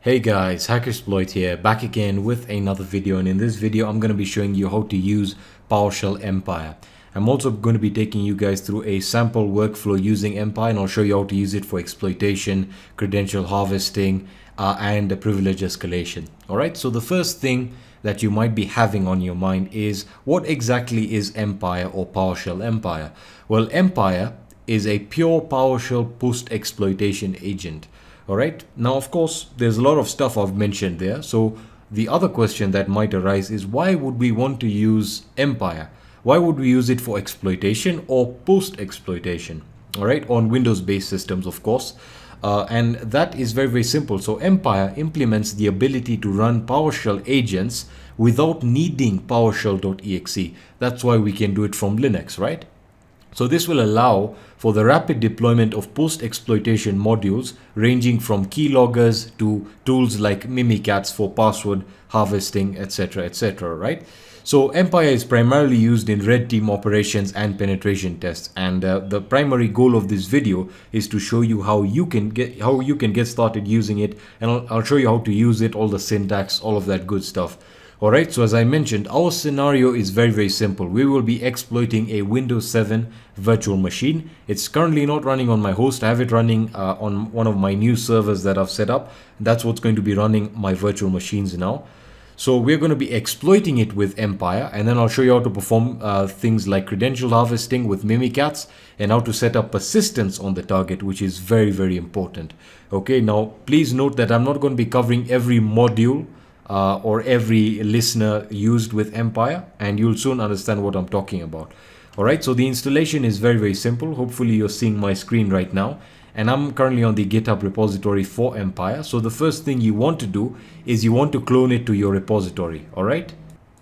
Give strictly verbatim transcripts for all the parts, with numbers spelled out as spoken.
Hey guys, Hackersploit here, back again with another video, and in this video I'm going to be showing you how to use PowerShell Empire. I'm also going to be taking you guys through a sample workflow using Empire, and I'll show you how to use it for exploitation, credential harvesting, uh, and privilege escalation. Alright, so the first thing that you might be having on your mind is, what exactly is Empire or PowerShell Empire? Well, Empire is a pure PowerShell post-exploitation agent. Alright, now of course there's a lot of stuff I've mentioned there, so the other question that might arise is, why would we want to use Empire? Why would we use it for exploitation or post-exploitation? Alright, on Windows-based systems of course, uh, and that is very very simple. So Empire implements the ability to run PowerShell agents without needing PowerShell.exe. That's why we can do it from Linux, right? So this will allow for the rapid deployment of post-exploitation modules ranging from keyloggers to tools like Mimikatz for password harvesting, etc, et cetera, right? So Empire is primarily used in red team operations and penetration tests, and uh, the primary goal of this video is to show you how you can get how you can get started using it, and I'll, I'll show you how to use it, all the syntax, all of that good stuff. Alright, so as I mentioned, our scenario is very very simple. We will be exploiting a Windows seven virtual machine. It's currently not running on my host. I have it running uh, on one of my new servers that I've set up. That's what's going to be running my virtual machines now. So we're going to be exploiting it with Empire, and then I'll show you how to perform uh, things like credential harvesting with Mimikatz, and how to set up persistence on the target, which is very very important. Okay, now please note that I'm not going to be covering every module Uh, or every listener used with Empire, and you'll soon understand what I'm talking about. Alright, so the installation is very very simple. Hopefully you're seeing my screen right now, and I'm currently on the GitHub repository for Empire. So the first thing you want to do is you want to clone it to your repository. Alright,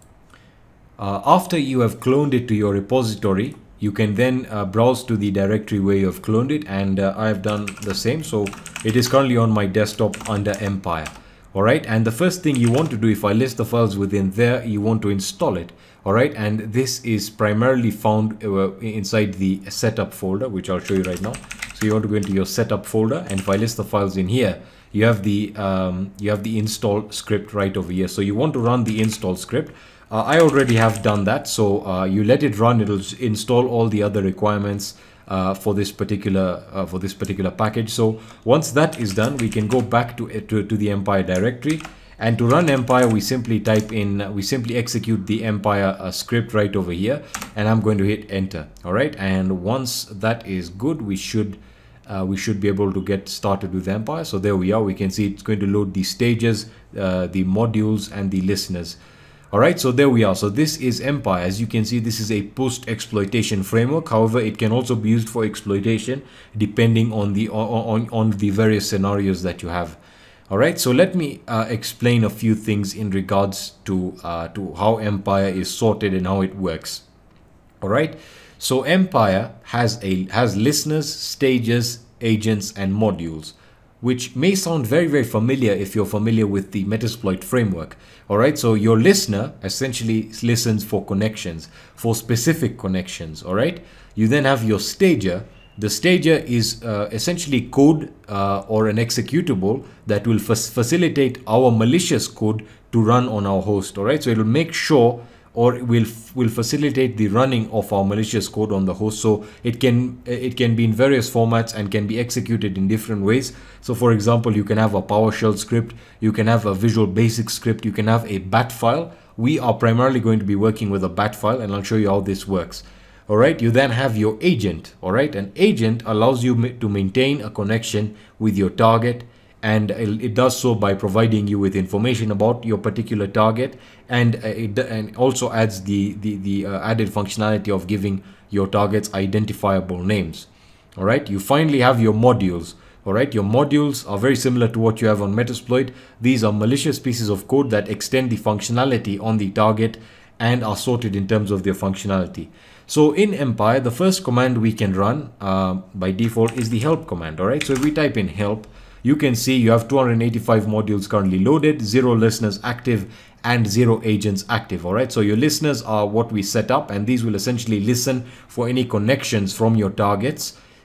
uh, after you have cloned it to your repository, you can then uh, browse to the directory where you have cloned it, and uh, I have done the same. So it is currently on my desktop under Empire. Alright, and the first thing you want to do, if I list the files within there, you want to install it. Alright, and this is primarily found uh, inside the setup folder, which I'll show you right now. So you want to go into your setup folder, and if I list the files in here, you have the um, you have the install script right over here. So you want to run the install script. Uh, I already have done that, so uh, you let it run. It'll install all the other requirements Uh, for this particular uh, for this particular package. So once that is done, we can go back to to, to the Empire directory, and to run Empire we simply type in uh, we simply execute the Empire uh, script right over here, and I'm going to hit enter. All right, and once that is good, we should uh, we should be able to get started with Empire. So there we are. We can see it's going to load the stages, uh, the modules, and the listeners. Alright, so there we are. So this is Empire. As you can see, this is a post-exploitation framework. However, it can also be used for exploitation depending on the on, on the various scenarios that you have. Alright, so let me uh, explain a few things in regards to uh, to how Empire is sorted and how it works. Alright, so Empire has a has listeners, stages, agents, and modules, which may sound very very familiar if you're familiar with the Metasploit framework. Alright, so your listener essentially listens for connections, for specific connections. Alright, you then have your stager. The stager is uh, essentially code uh, or an executable that will facilitate our malicious code to run on our host. Alright, so it will make sure, or will will facilitate the running of our malicious code on the host. So it can it can be in various formats and can be executed in different ways. So for example, you can have a PowerShell script, you can have a Visual Basic script, you can have a bat file. We are primarily going to be working with a bat file, and I'll show you how this works. Alright, you then have your agent. Alright, an agent allows you to maintain a connection with your target, and it does so by providing you with information about your particular target, and it and also adds the the, the uh, added functionality of giving your targets identifiable names. All right, you finally have your modules. All right, your modules are very similar to what you have on Metasploit. These are malicious pieces of code that extend the functionality on the target and are sorted in terms of their functionality. So in Empire, the first command we can run uh, by default is the help command. All right, so if we type in help, you can see you have two hundred eighty-five modules currently loaded, zero listeners active, and zero agents active. All right, so your listeners are what we set up, and these will essentially listen for any connections from your targets,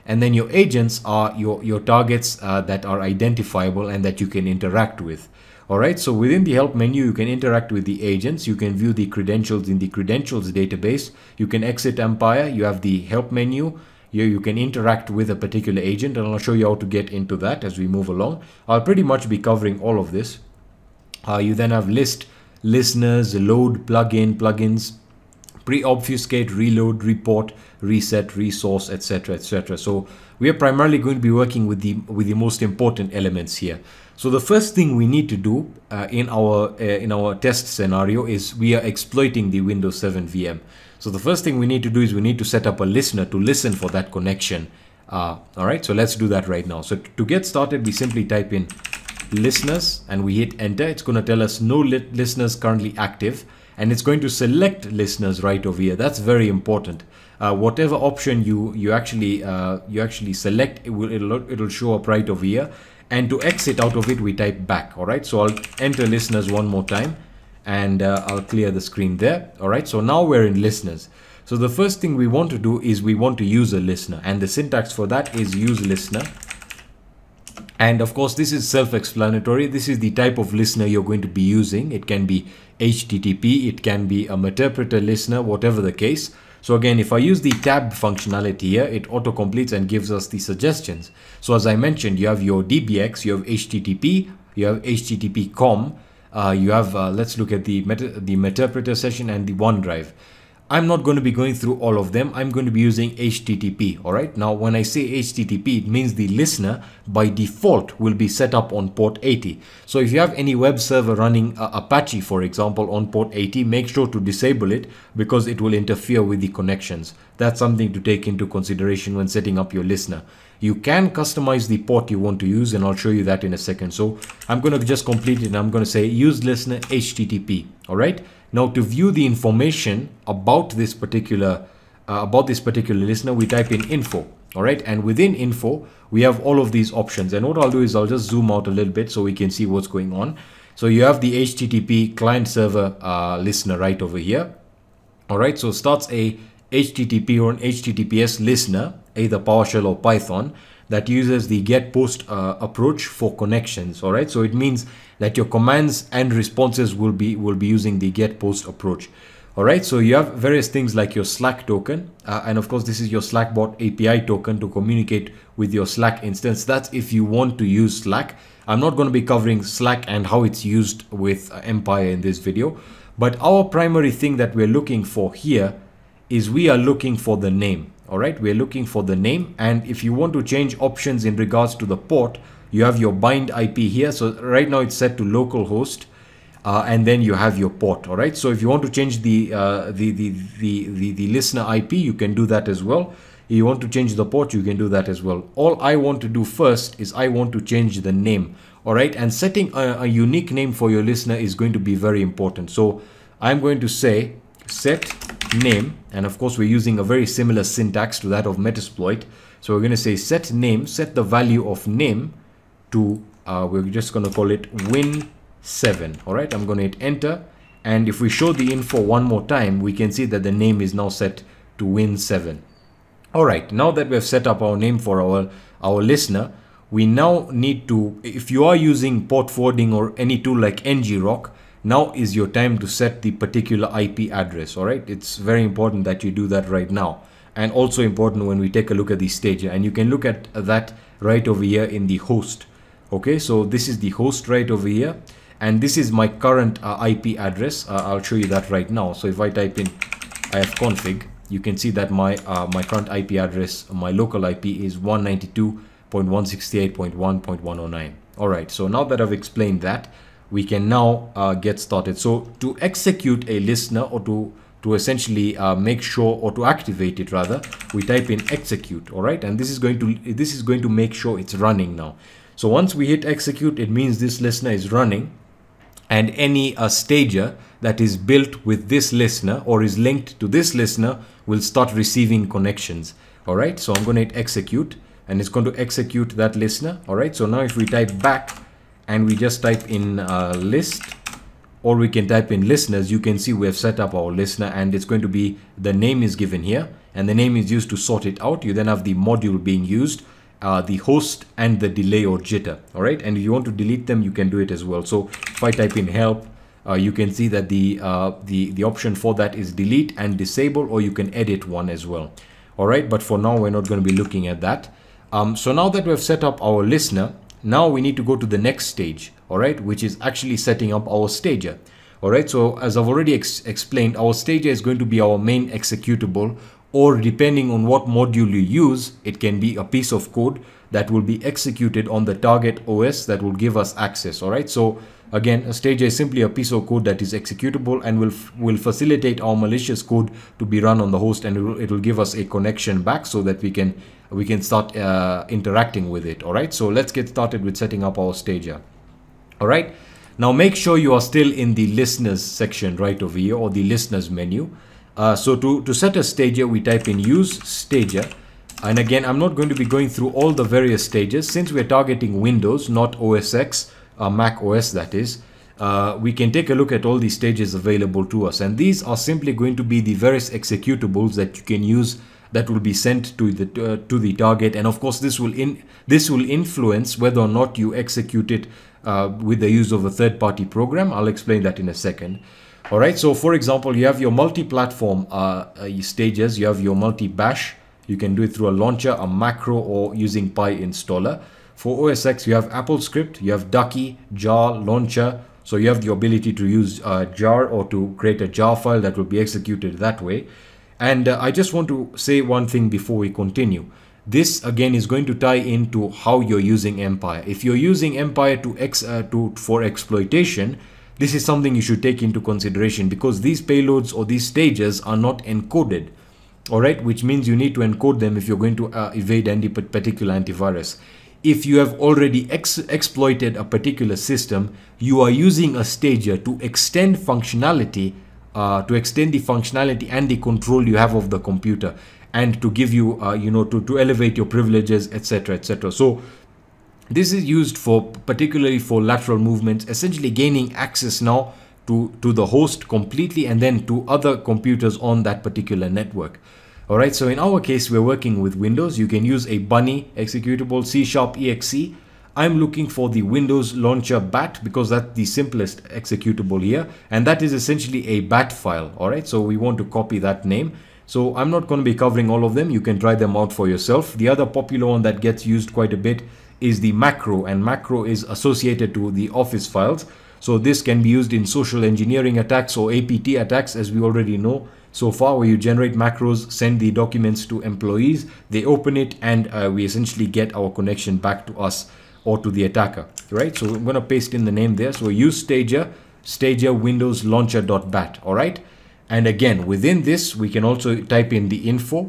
and then your agents are your, your targets uh, that are identifiable and that you can interact with. All right, so within the help menu, you can interact with the agents. You can view the credentials in the credentials database. You can exit Empire. You have the help menu. Here you can interact with a particular agent, and I'll show you how to get into that as we move along. I'll pretty much be covering all of this. Uh, you then have list, listeners, load, plugin, plugins, pre-obfuscate, reload, report, reset, resource, et cetera, et cetera. So we are primarily going to be working with the with the most important elements here. So the first thing we need to do uh, in our uh, in our test scenario is we are exploiting the Windows seven V M. So the first thing we need to do is we need to set up a listener to listen for that connection. Uh, all right, so let's do that right now. So to get started, we simply type in listeners and we hit enter. It's going to tell us no li listeners currently active, and it's going to select listeners right over here. That's very important. Uh, whatever option you you actually uh, you actually select, it will it'll, it'll show up right over here. And to exit out of it, we type back. All right, so I'll enter listeners one more time, and uh, I'll clear the screen there. All right, so now we're in listeners. So the first thing we want to do is we want to use a listener, and the syntax for that is use listener. And of course, this is self-explanatory. This is the type of listener you're going to be using. It can be H T T P, it can be a Meterpreter listener, whatever the case. So again, if I use the tab functionality here, it auto-completes and gives us the suggestions. So as I mentioned, you have your D B X, you have H T T P, you have H T T P com, uh, you have, uh, let's look at the, meta, the Meterpreter session and the OneDrive. I'm not going to be going through all of them. I'm going to be using H T T P. All right. Now, when I say H T T P, it means the listener by default will be set up on port eighty. So if you have any web server running uh, Apache, for example, on port eighty, make sure to disable it because it will interfere with the connections. That's something to take into consideration when setting up your listener. You can customize the port you want to use, and I'll show you that in a second. So I'm going to just complete it, and I'm going to say use listener H T T P. All right. Now to view the information about this particular uh, about this particular listener, we type in info. All right, and within info we have all of these options, and what I'll do is I'll just zoom out a little bit so we can see what's going on. So you have the H T T P client server uh, listener right over here. All right, so starts a H T T P or an H T T P S listener, either PowerShell or Python, that uses the get post uh, approach for connections. All right, so it means that your commands and responses will be will be using the get post approach. All right, so you have various things like your Slack token, uh, and of course this is your Slackbot A P I token to communicate with your Slack instance. That's if you want to use Slack. I'm not going to be covering Slack and how it's used with Empire in this video, but our primary thing that we're looking for here is we are looking for the name. All right, we're looking for the name, and if you want to change options in regards to the port, you have your bind I P here. So right now it's set to localhost, uh, and then you have your port. All right, so if you want to change the, uh, the, the, the, the, the listener I P, you can do that as well. If you want to change the port, you can do that as well. All I want to do first is I want to change the name. All right, and setting a, a unique name for your listener is going to be very important. So I'm going to say set name, and of course we're using a very similar syntax to that of Metasploit. So we're going to say set name, set the value of name to, uh, we're just going to call it win seven. All right, I'm going to hit enter, and if we show the info one more time, we can see that the name is now set to win seven. All right, now that we've set up our name for our our listener, we now need to, if you are using port forwarding or any tool like ngrok, now is your time to set the particular I P address. All right, it's very important that you do that right now, and also important when we take a look at the stage, and you can look at that right over here in the host. Okay, so this is the host right over here, and this is my current uh, I P address. uh, I'll show you that right now. So if I type in ifconfig, you can see that my uh, my current I P address, my local I P, is one ninety-two dot one sixty-eight dot one dot one oh nine. all right, so now that I've explained that, we can now uh, get started. So to execute a listener, or to to essentially uh, make sure, or to activate it rather, we type in execute. All right, and this is going to this is going to make sure it's running now. So once we hit execute, it means this listener is running, and any uh, stager that is built with this listener or is linked to this listener will start receiving connections. All right, so I'm going to hit execute, and it's going to execute that listener. All right, so now if we type back and we just type in uh, list, or we can type in listeners, you can see we have set up our listener, and it's going to be, the name is given here, and the name is used to sort it out. You then have the module being used, uh, the host, and the delay or jitter. All right, and if you want to delete them, you can do it as well. So if I type in help, uh, you can see that the uh, the the option for that is delete and disable, or you can edit one as well. All right, but for now we're not going to be looking at that. Um, so now that we've set up our listener, now we need to go to the next stage. All right, which is actually setting up our stager. All right, so as I've already ex explained, our stager is going to be our main executable, or depending on what module you use, it can be a piece of code that will be executed on the target O S that will give us access. All right, so again, a stager is simply a piece of code that is executable and will will facilitate our malicious code to be run on the host, and it will, it will give us a connection back so that we can we can start uh, interacting with it. All right, so let's get started with setting up our stager. All right. Now make sure you are still in the listeners section right over here, or the listeners menu. Uh, so to, to set a stager, we type in use stager. And again, I'm not going to be going through all the various stages since we're targeting Windows, not O S X, uh, Mac O S that is. Uh, we can take a look at all the stages available to us. And these are simply going to be the various executables that you can use that will be sent to the uh, to the target. And of course, this will in this will influence whether or not you execute it Uh, with the use of a third-party program. I'll explain that in a second. All right, so for example, you have your multi-platform uh, uh, stages. You have your multi-bash. You can do it through a launcher, a macro, or using Pi installer. For O S X, you have AppleScript, you have Ducky, jar, launcher. So you have the ability to use uh, jar or to create a jar file that will be executed that way. And uh, I just want to say one thing before we continue. This again is going to tie into how you're using Empire. If you're using Empire to ex uh, to for exploitation, this is something you should take into consideration, because these payloads or these stages are not encoded. All right, which means you need to encode them if you're going to uh, evade any particular antivirus. If you have already ex exploited a particular system, you are using a stager to extend functionality, uh, to extend the functionality and the control you have of the computer, and to give you, uh, you know, to, to elevate your privileges, et cetera, et cetera. So this is used for particularly for lateral movements, essentially gaining access now to, to the host completely and then to other computers on that particular network. All right, so in our case, we're working with Windows. You can use a Bunny executable, C sharp E X E. I'm looking for the Windows Launcher bat because that's the simplest executable here. And that is essentially a bat file. All right, so we want to copy that name. So I'm not going to be covering all of them. You can try them out for yourself. The other popular one that gets used quite a bit is the macro, and macro is associated to the Office files. So this can be used in social engineering attacks or A P T attacks, as we already know so far, where you generate macros, send the documents to employees, they open it, and uh, we essentially get our connection back to us or to the attacker, right? So I'm going to paste in the name there. So use stager, stager windows launcher.bat, all right? And again, within this, we can also type in the info.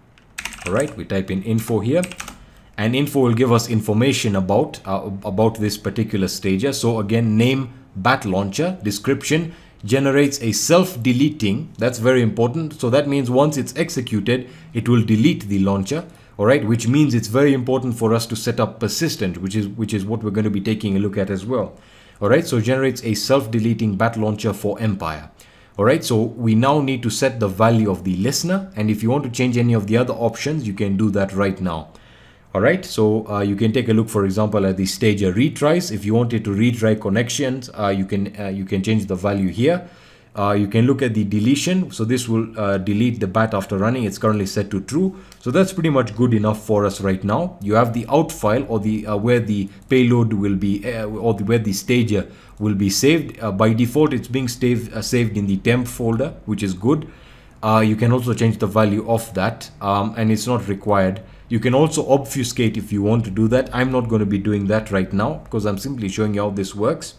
All right, we type in info here, and info will give us information about uh, about this particular stager. So again, name bat launcher, description generates a self-deleting. That's very important. So that means once it's executed, it will delete the launcher. All right, which means it's very important for us to set up persistent, which is which is what we're going to be taking a look at as well. All right, so generates a self-deleting bat launcher for Empire. All right, so we now need to set the value of the listener, and if you want to change any of the other options, you can do that right now. All right, so uh, you can take a look, for example, at the stager retries. If you wanted to retry connections, uh, you can uh, you can change the value here. Uh, you can look at the deletion. So this will uh, delete the bat after running. It's currently set to true. So that's pretty much good enough for us right now. You have the out file, or the uh, where the payload will be, uh, or the, where the stager will be saved. Uh, by default, it's being saved uh, saved in the temp folder, which is good. Uh, you can also change the value of that, um, and it's not required. You can also obfuscate if you want to do that. I'm not going to be doing that right now because I'm simply showing you how this works.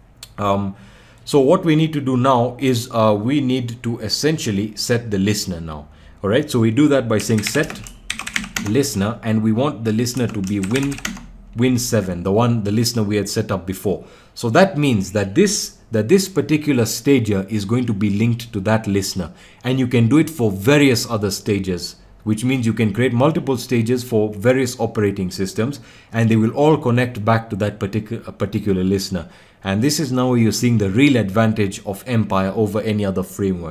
Um, so what we need to do now is uh, we need to essentially set the listener now. All right, so we do that by saying set listener, and we want the listener to be win win seven, the one the listener we had set up before. So that means that this that this particular stager is going to be linked to that listener, and you can do it for various other stages, which means you can create multiple stages for various operating systems, and they will all connect back to that particular particular listener. And this is now where you're seeing the real advantage of Empire over any other framework.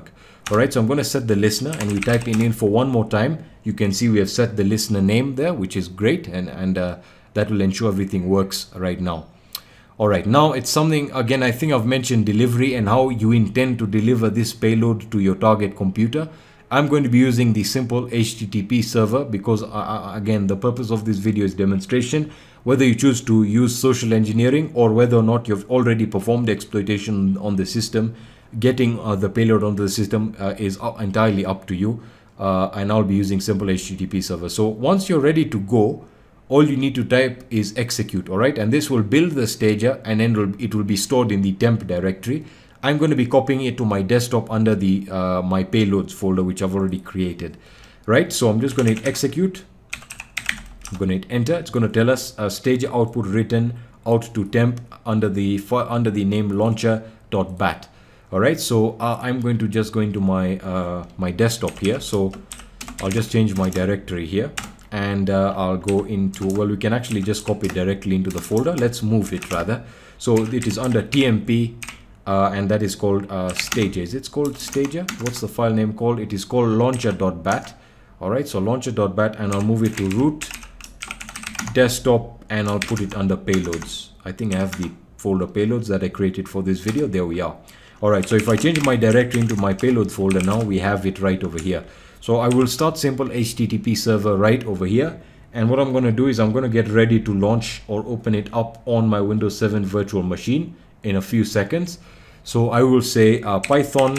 All right, so I'm going to set the listener, and we type in info one more time. You can see we have set the listener name there, which is great, and and uh, that will ensure everything works right now. All right, now it's something, again, I think I've mentioned delivery and how you intend to deliver this payload to your target computer. I'm going to be using the simple H T T P server because, uh, again, the purpose of this video is demonstration. Whether you choose to use social engineering or whether or not you've already performed exploitation on the system, getting uh, the payload onto the system uh, is entirely up to you. Uh, and I'll be using simple H T T P server. So once you're ready to go, all you need to type is execute. All right, and this will build the stager, and then it will, it will be stored in the temp directory. I'm going to be copying it to my desktop under the uh, my payloads folder, which I've already created. Right, so I'm just going to hit execute. I'm going to hit enter. It's going to tell us uh, stager output written out to temp under the under the name launcher.bat. All right, so uh, I'm going to just go into my uh, my desktop here. So I'll just change my directory here, and uh, I'll go into, well, we can actually just copy it directly into the folder. Let's move it rather. So it is under T M P, uh, and that is called uh, stager. Is it called stager? What's the file name called? It is called launcher.bat. All right, so launcher.bat, and I'll move it to root, desktop, and I'll put it under payloads. I think I have the folder payloads that I created for this video. There we are. All right, so if I change my directory into my payload folder, now we have it right over here. So I will start simple H T T P server right over here. And what I'm going to do is I'm going to get ready to launch or open it up on my Windows seven virtual machine in a few seconds. So I will say uh, Python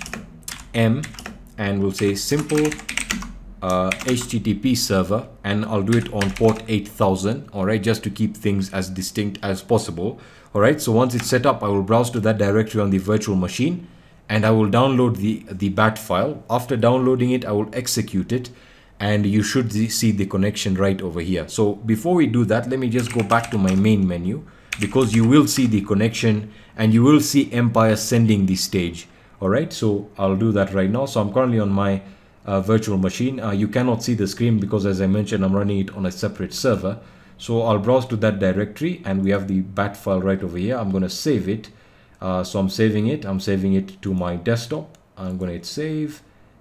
M, and we'll say simple uh, H T T P server, and I'll do it on port eight thousand. All right, just to keep things as distinct as possible. All right, so once it's set up, I will browse to that directory on the virtual machine, and I will download the the bat file. After downloading it, I will execute it, and you should see the connection right over here. So before we do that, let me just go back to my main menu, because you will see the connection and you will see Empire sending the stage. All right, so I'll do that right now. So I'm currently on my uh, virtual machine. Uh, you cannot see the screen because, as I mentioned, I'm running it on a separate server. So I'll browse to that directory, and we have the bat file right over here. I'm going to save it. Uh, so I'm saving it. I'm saving it to my desktop. I'm going to hit save,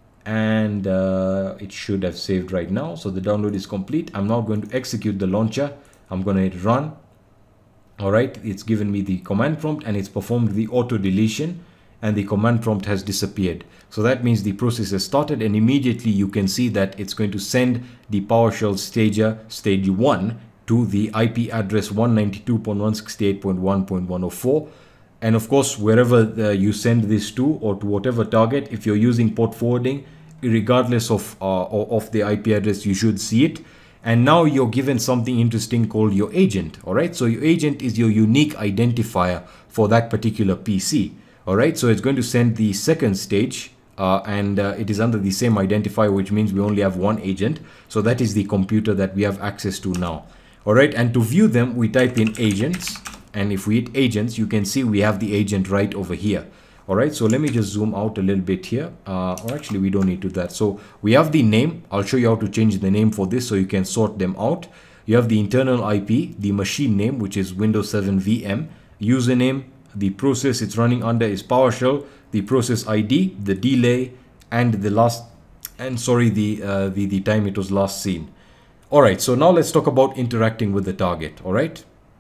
and uh, it should have saved right now. So the download is complete. I'm now going to execute the launcher. I'm going to hit run. All right, it's given me the command prompt, and it's performed the auto deletion, and the command prompt has disappeared. So that means the process has started, and immediately you can see that it's going to send the PowerShell stager stage one to the I P address one ninety-two dot one sixty-eight dot one dot one oh four. And of course, wherever uh, you send this to, or to whatever target, if you're using port forwarding, regardless of, uh, of the I P address, you should see it. And now you're given something interesting called your agent. All right, so your agent is your unique identifier for that particular P C. All right, so it's going to send the second stage, uh, and uh, it is under the same identifier, which means we only have one agent. So that is the computer that we have access to now. All right, and to view them, we type in agents, and if we hit agents, you can see we have the agent right over here. All right, so let me just zoom out a little bit here, uh, or actually we don't need to do that. So we have the name. I'll show you how to change the name for this so you can sort them out. You have the internal I P, the machine name, which is Windows seven V M, username, the process it's running under is PowerShell, the process I D, the delay, and the last, and sorry, the uh, the the time it was last seen. All right, so now let's talk about interacting with the target. All right,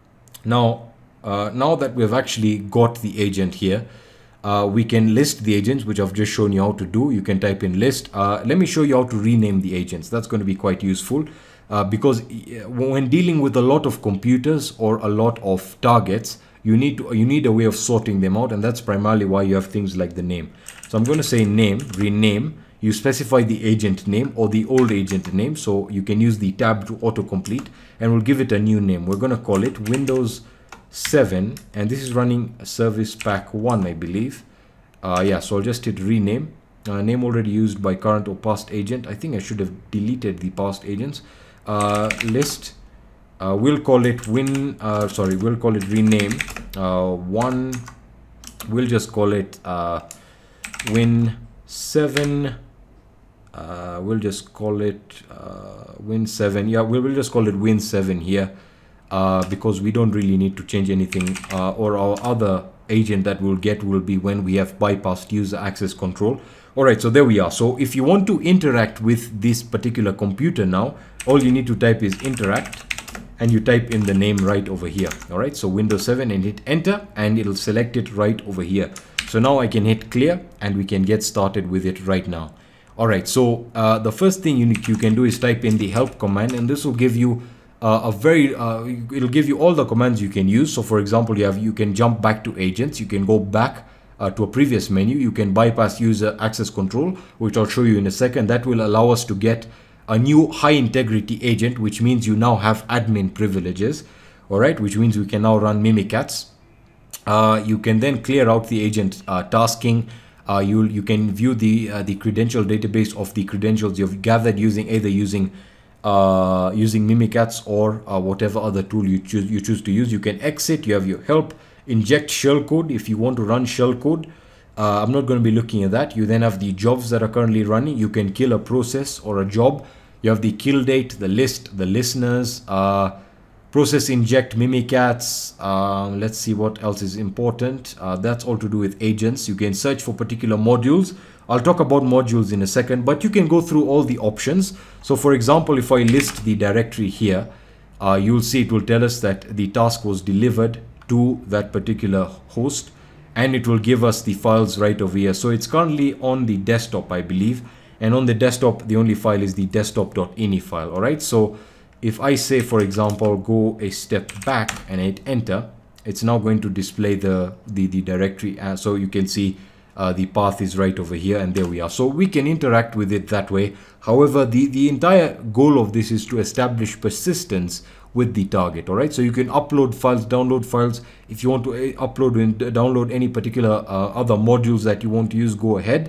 now uh, now that we've actually got the agent here, uh, we can list the agents, which I've just shown you how to do. You can type in list. Uh, let me show you how to rename the agents. That's going to be quite useful uh, because when dealing with a lot of computers or a lot of targets, you need to you need a way of sorting them out, and that's primarily why you have things like the name. So I'm going to say name, rename. You specify the agent name or the old agent name, so you can use the tab to autocomplete, and we'll give it a new name. We're going to call it Windows seven, and this is running Service Pack one, I believe. Uh, yeah, so I'll just hit rename. Uh, name already used by current or past agent. I think I should have deleted the past agents. Uh, list. Uh, we'll call it win. Uh, sorry, we'll call it rename. Uh, one. We'll just call it uh, win seven. Uh, we'll just call it uh, win seven. Yeah, we'll, we'll just call it win seven here. uh, because we don't really need to change anything, uh, or our other agent that we'll get will be when we have bypassed user access control. All right, so there we are. So if you want to interact with this particular computer now, all you need to type is interact, and you type in the name right over here. All right, so Windows seven and hit enter, and it'll select it right over here. So now I can hit clear and we can get started with it right now. All right, so uh, the first thing you, you can do is type in the help command, and this will give you uh, a very, uh, it'll give you all the commands you can use. So for example, you have, you can jump back to agents, you can go back uh, to a previous menu, you can bypass user access control, which I'll show you in a second. That will allow us to get a new high integrity agent, which means you now have admin privileges. All right, which means we can now run Mimikatz. Uh, you can then clear out the agent uh, tasking. Uh, you you can view the uh, the credential database of the credentials you've gathered using either using uh, using Mimikatz or uh, whatever other tool you choose you choose to use. You can exit. You have your help, inject shellcode if you want to run shellcode. Uh, I'm not going to be looking at that. You then have the jobs that are currently running. You can kill a process or a job. You have the kill date, the list, the listeners. Uh, Process inject Mimikatz. Uh, let's see what else is important. Uh, that's all to do with agents. You can search for particular modules. I'll talk about modules in a second, but you can go through all the options. So for example, if I list the directory here, uh, you'll see it will tell us that the task was delivered to that particular host, and it will give us the files right over here. So it's currently on the desktop, I believe. And on the desktop, the only file is the desktop.ini file. All right. So if I say, for example, go a step back and hit enter, it's now going to display the, the, the directory. Uh, so you can see uh, the path is right over here, and there we are. So we can interact with it that way. However, the, the entire goal of this is to establish persistence with the target. All right. So you can upload files, download files. If you want to upload and download any particular uh, other modules that you want to use, go ahead.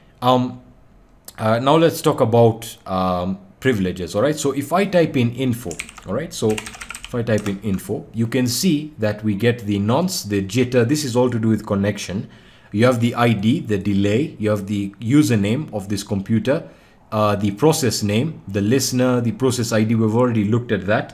Um, uh, now let's talk about um, privileges. All right, so if I type in info, all right, so if I type in info, you can see that we get the nonce, the jitter. This is all to do with connection. You have the I D, the delay, you have the username of this computer, uh, the process name, the listener, the process I D. We've already looked at that.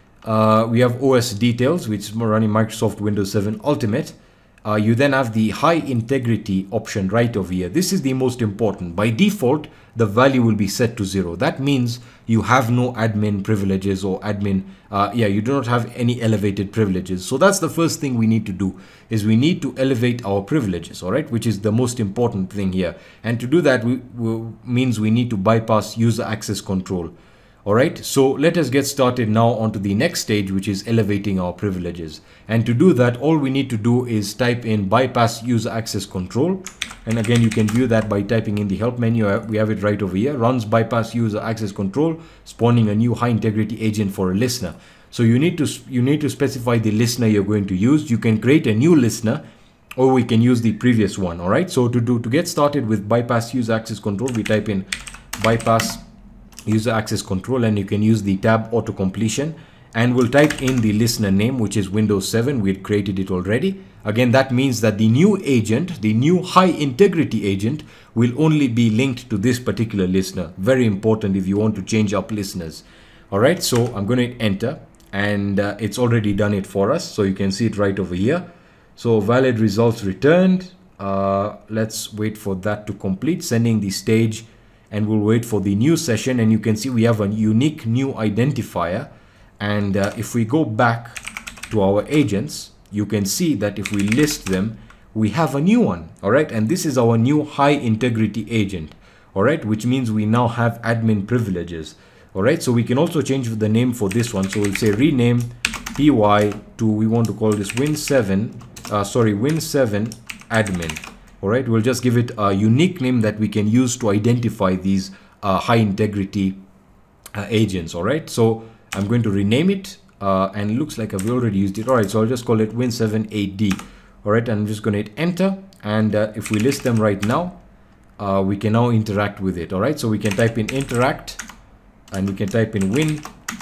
Uh, we have O S details, which is running Microsoft Windows seven Ultimate. Uh, you then have the high integrity option right over here. This is the most important. By default, the value will be set to zero. That means you have no admin privileges or admin, uh, yeah, you do not have any elevated privileges. So that's the first thing we need to do, is we need to elevate our privileges, all right, which is the most important thing here. And to do that, we, we, means we need to bypass user access control. All right, so let us get started now onto the next stage, which is elevating our privileges. And to do that, all we need to do is type in bypass user access control. And again, you can view that by typing in the help menu. We have it right over here. Runs bypass user access control, spawning a new high integrity agent for a listener. So you need to you need to specify the listener you're going to use. You can create a new listener, or we can use the previous one. All right, so to do to get started with bypass user access control, we type in bypass user access control, and you can use the tab auto completion, and we'll type in the listener name, which is Windows seven. We had created it already. Again, that means that the new agent, the new high integrity agent, will only be linked to this particular listener. Very important if you want to change up listeners. All right, so I'm going to hit enter, and uh, it's already done it for us. So you can see it right over here. So valid results returned. Uh, let's wait for that to complete, sending the stage, and we'll wait for the new session. And you can see we have a unique new identifier. And uh, if we go back to our agents, you can see that if we list them, we have a new one. All right, and this is our new high integrity agent. All right, which means we now have admin privileges. All right, so we can also change the name for this one. So we'll say rename P Y to, we want to call this Win seven, uh, sorry, Win seven admin. All right, we'll just give it a unique name that we can use to identify these uh, high integrity uh, agents. All right, so I'm going to rename it, uh, and it looks like I've already used it. All right, so I'll just call it Win seven A D. All right, and I'm just going to hit enter, and uh, if we list them right now, uh, we can now interact with it. All right, so we can type in interact, and we can type in Win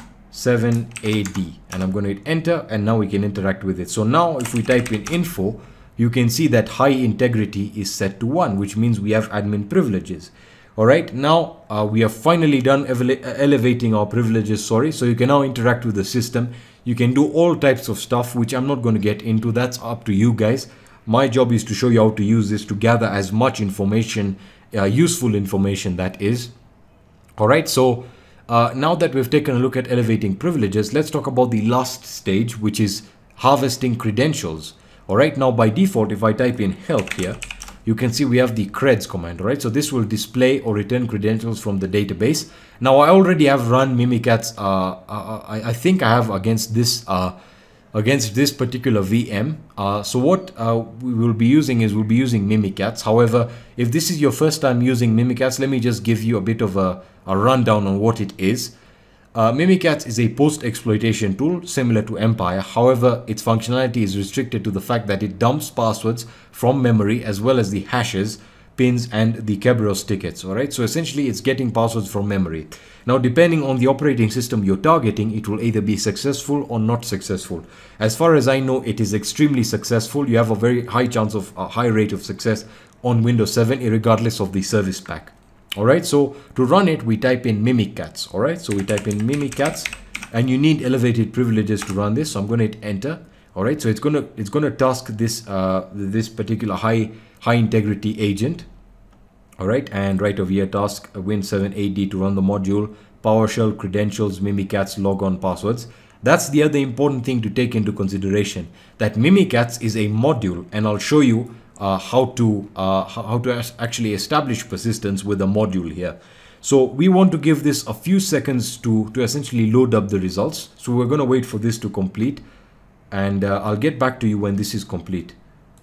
seven A D, and I'm going to hit enter, and now we can interact with it. So now if we type in info, you can see that high integrity is set to one, which means we have admin privileges. All right, now uh, we are finally done ele elevating our privileges, sorry. So you can now interact with the system. You can do all types of stuff, which I'm not going to get into. That's up to you guys. My job is to show you how to use this to gather as much information, uh, useful information that is. All right, so uh, now that we've taken a look at elevating privileges, let's talk about the last stage, which is harvesting credentials. All right, now by default, if I type in help here, you can see we have the creds command, right? So this will display or return credentials from the database. Now I already have run Mimikatz. Uh, uh, I, I think I have against this uh, against this particular V M. Uh, so what uh, we will be using is we'll be using Mimikatz. However, if this is your first time using Mimikatz, let me just give you a bit of a, a rundown on what it is. Uh, Mimikatz is a post-exploitation tool similar to Empire. However, its functionality is restricted to the fact that it dumps passwords from memory as well as the hashes, pins, and the Kerberos tickets. All right, so essentially it's getting passwords from memory. Now, depending on the operating system you're targeting, it will either be successful or not successful. As far as I know, it is extremely successful. You have a very high chance of a high rate of success on Windows seven, regardless of the service pack. All right, so to run it, we type in Mimikatz. All right, so we type in Mimikatz, and you need elevated privileges to run this. So I'm going to hit enter. All right, so it's going to it's going to task this uh, this particular high high integrity agent. All right, and right over here, task Win seven A D to run the module, PowerShell, credentials, Mimikatz, logon, passwords. That's the other important thing to take into consideration, that Mimikatz is a module, and I'll show you Uh, how to uh, how to actually establish persistence with a module here. So we want to give this a few seconds to to essentially load up the results. So we're going to wait for this to complete, and uh, I'll get back to you when this is complete.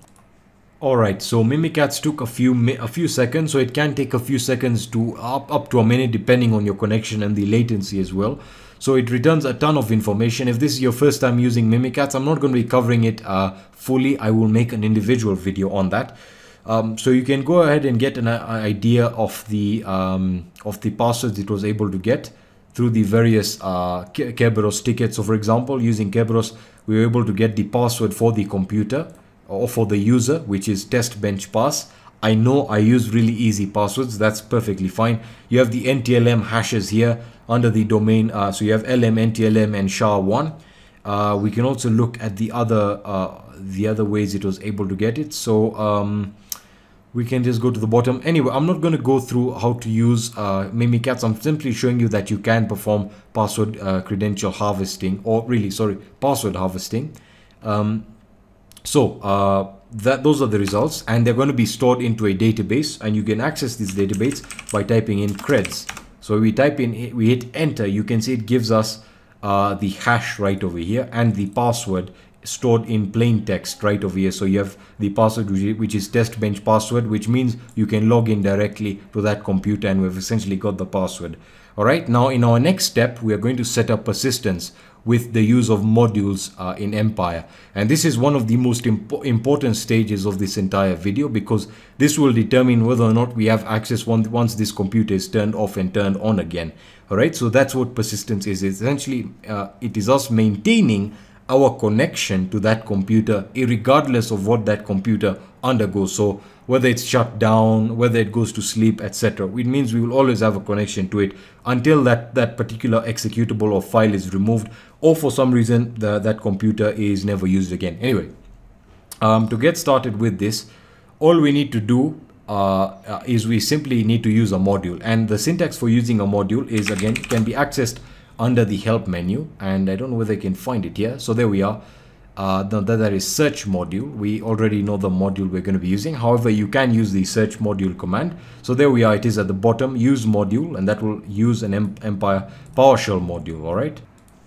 All right, so Mimikatz took a few a few seconds, so it can take a few seconds to up up to a minute depending on your connection and the latency as well. So it returns a ton of information. If this is your first time using Mimikatz, I'm not going to be covering it uh, fully. I will make an individual video on that. Um, so you can go ahead and get an uh, idea of the um, of the passwords it was able to get through the various uh, Kerberos tickets. So for example, using Kerberos, we were able to get the password for the computer or for the user, which is test bench pass. I know I use really easy passwords. That's perfectly fine. You have the N T L M hashes here under the domain. Uh, so you have L M, N T L M, and S H A one. Uh, we can also look at the other uh, the other ways it was able to get it. So um, we can just go to the bottom. Anyway, I'm not going to go through how to use uh, Mimikatz. I'm simply showing you that you can perform password uh, credential harvesting, or really, sorry, password harvesting. Um, so uh, that those are the results, and they're going to be stored into a database, and you can access this database by typing in creds. So we type in, we hit enter, you can see it gives us uh, the hash right over here and the password stored in plain text right over here. So you have the password which is test bench password, which means you can log in directly to that computer, and we've essentially got the password. All right, now in our next step, we are going to set up persistence with the use of modules uh, in Empire. And this is one of the most impo important stages of this entire video, because this will determine whether or not we have access once, once this computer is turned off and turned on again. All right, so that's what persistence is. Essentially, uh, it is us maintaining our connection to that computer regardless of what that computer undergoes. So whether it's shut down, whether it goes to sleep, et cetera. It means we will always have a connection to it until that, that particular executable or file is removed, or for some reason the, that computer is never used again. Anyway, um, to get started with this, all we need to do uh, uh, is we simply need to use a module. And the syntax for using a module is, again, can be accessed under the help menu, and I don't know whether I can find it here. So there we are. Uh, the, that is search module. We already know the module we're going to be using. However, you can use the search module command. So there we are. It is at the bottom, use module, and that will use an Empire PowerShell module. All right.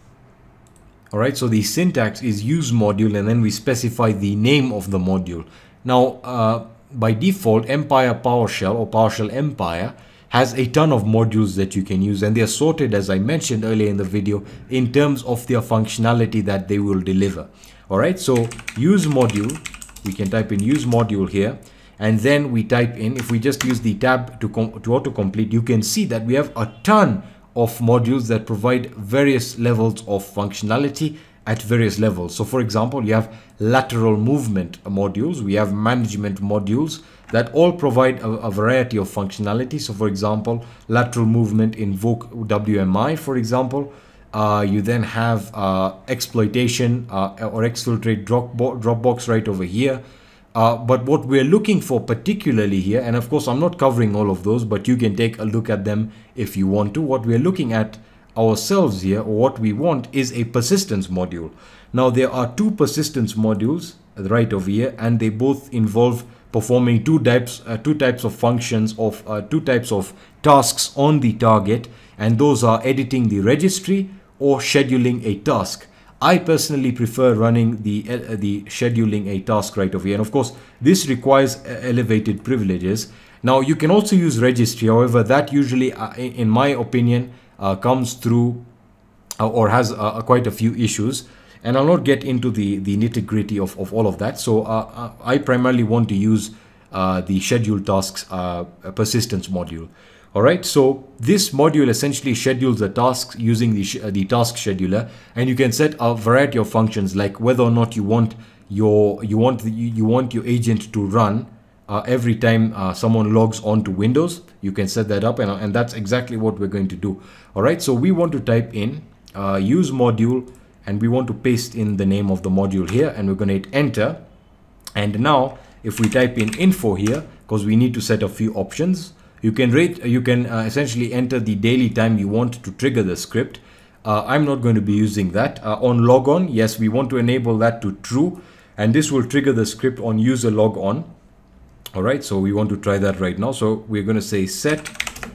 All right. So the syntax is use module, and then we specify the name of the module. Now, uh, by default, Empire PowerShell or PowerShell Empire has a ton of modules that you can use, and they are sorted, as I mentioned earlier in the video, in terms of their functionality that they will deliver. All right, so use module, we can type in use module here, and then we type in, if we just use the tab to, to autocomplete, you can see that we have a ton of modules that provide various levels of functionality at various levels. So for example, you have lateral movement modules, we have management modules, that all provide a, a variety of functionality. So for example, lateral movement, invoke W M I, for example. Uh, you then have uh, exploitation uh, or exfiltrate drop Dropbox right over here. Uh, but what we're looking for particularly here, and of course I'm not covering all of those, but you can take a look at them if you want to. What we're looking at ourselves here, or what we want, is a persistence module. Now there are two persistence modules right over here, and they both involve performing two types uh, two types of functions of uh, two types of tasks on the target, and those are editing the registry or scheduling a task. I personally prefer running the uh, the scheduling a task right over here, and of course this requires uh, elevated privileges. Now you can also use registry, however that usually uh, in my opinion uh, comes through uh, or has uh, quite a few issues, and I'll not get into the the nitty-gritty of, of all of that. So uh, I primarily want to use uh, the schedule tasks uh, persistence module. Alright, so this module essentially schedules the tasks using the, uh, the task scheduler, and you can set a variety of functions, like whether or not you want your you want the, you want your agent to run uh, every time uh, someone logs onto Windows. You can set that up, and, and that's exactly what we're going to do. Alright, so we want to type in uh, use module, and we want to paste in the name of the module here, and we're going to hit enter. And now if we type in info here, because we need to set a few options, you can rate, you can uh, essentially enter the daily time you want to trigger the script. Uh, I'm not going to be using that. Uh, on logon, yes, we want to enable that to true, and this will trigger the script on user logon. All right, so we want to try that right now. So we're going to say set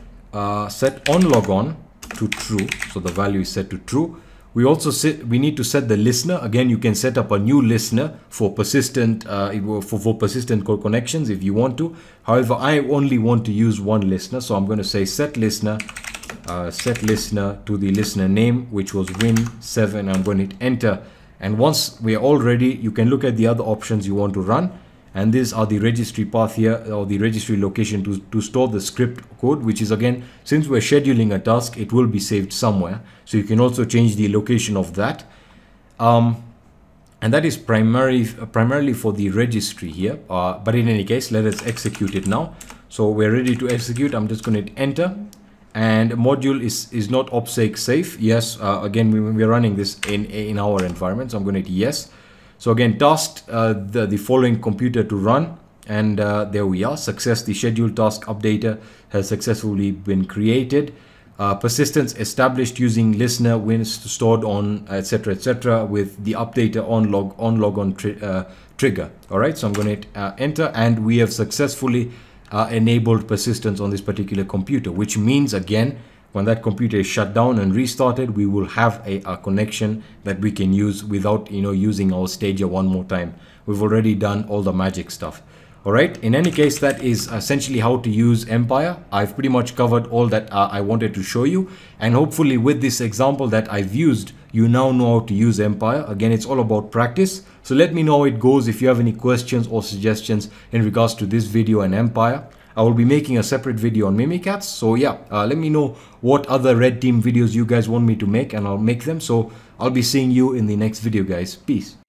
uh, set on logon to true. So the value is set to true. We also set, we need to set the listener. Again, you can set up a new listener for persistent uh, for, for persistent core connections if you want to. However, I only want to use one listener, so I'm going to say set listener, uh, set listener to the listener name, which was win seven. I'm going to hit enter, and once we are all ready, you can look at the other options you want to run. And these are the registry path here, or the registry location to, to store the script code, which is, again, since we're scheduling a task, it will be saved somewhere. So you can also change the location of that. Um, and that is primarily, primarily for the registry here. Uh, but in any case, let us execute it now. So we're ready to execute. I'm just going to hit enter. And module is, is not OPSEC safe. Yes, uh, again, we, we're running this in, in our environment. So I'm going to hit yes. So again, tasked uh, the, the following computer to run, and uh, there we are. Success, the scheduled task updater has successfully been created. Uh, persistence established using listener wins stored on, etc, etc, with the updater on log on logon tri uh, trigger. All right, so I'm going to hit uh, enter, and we have successfully uh, enabled persistence on this particular computer, which means, again, when that computer is shut down and restarted, we will have a, a connection that we can use without, you know, using our stager one more time. We've already done all the magic stuff. All right. In any case, that is essentially how to use Empire. I've pretty much covered all that uh, I wanted to show you. And hopefully with this example that I've used, you now know how to use Empire. Again, it's all about practice. So let me know how it goes if you have any questions or suggestions in regards to this video and Empire. I will be making a separate video on Mimikatz. So yeah, uh, let me know what other Red Team videos you guys want me to make, and I'll make them. So I'll be seeing you in the next video, guys. Peace.